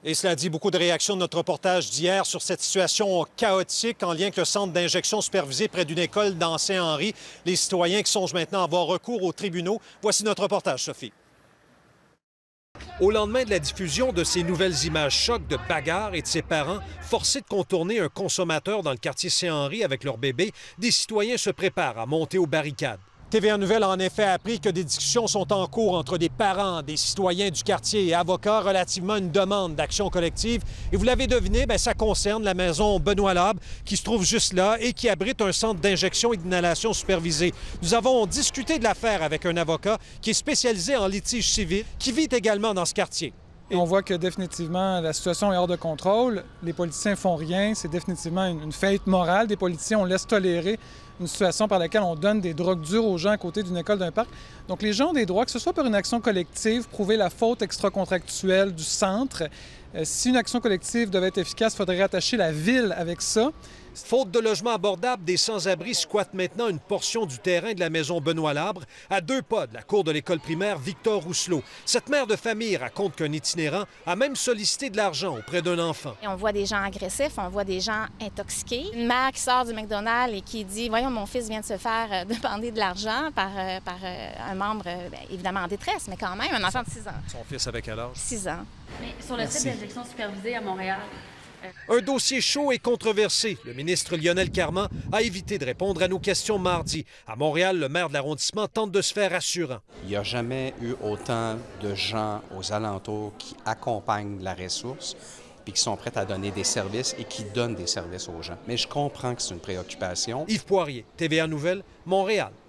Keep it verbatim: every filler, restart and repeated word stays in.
Et cela dit, beaucoup de réactions de notre reportage d'hier sur cette situation chaotique en lien avec le centre d'injection supervisé près d'une école dans Saint-Henri. Les citoyens qui songent maintenant à avoir recours aux tribunaux. Voici notre reportage, Sophie. Au lendemain de la diffusion de ces nouvelles images chocs de bagarres et de ses parents forcés de contourner un consommateur dans le quartier Saint-Henri avec leur bébé, des citoyens se préparent à monter aux barricades. T V A Nouvelles a en effet appris que des discussions sont en cours entre des parents, des citoyens du quartier et avocats relativement à une demande d'action collective. Et vous l'avez deviné, bien, ça concerne la maison Benoît Labre qui se trouve juste là et qui abrite un centre d'injection et d'inhalation supervisé. Nous avons discuté de l'affaire avec un avocat qui est spécialisé en litige civil, qui vit également dans ce quartier. Et on voit que définitivement la situation est hors de contrôle. Les politiciens font rien. C'est définitivement une, une faillite morale des politiciens. On laisse tolérer une situation par laquelle on donne des drogues dures aux gens à côté d'une école, d'un parc. Donc les gens ont des droits, que ce soit par une action collective, prouver la faute extra-contractuelle du centre. Euh, si une action collective devait être efficace, il faudrait rattacher la ville avec ça. Faute de logements abordables, des sans-abri squattent maintenant une portion du terrain de la maison Benoît Labre, à deux pas de la cour de l'école primaire Victor Rousselot. Cette mère de famille raconte qu'un itinérant a même sollicité de l'argent auprès d'un enfant. Et on voit des gens agressifs, on voit des gens intoxiqués. Une mère qui sort du McDonald's et qui dit « Voyons, mon fils vient de se faire euh, demander de l'argent par, euh, par euh, un membre, euh, bien, évidemment en détresse, mais quand même, un enfant de six ans. » Son fils avait quel âge? six ans. Mais sur le site d'injection supervisée à Montréal, un dossier chaud et controversé. Le ministre Lionel Carman a évité de répondre à nos questions mardi. À Montréal, le maire de l'arrondissement tente de se faire rassurant. Il n'y a jamais eu autant de gens aux alentours qui accompagnent la ressource puis qui sont prêts à donner des services et qui donnent des services aux gens. Mais je comprends que c'est une préoccupation. Yves Poirier, T V A Nouvelles, Montréal.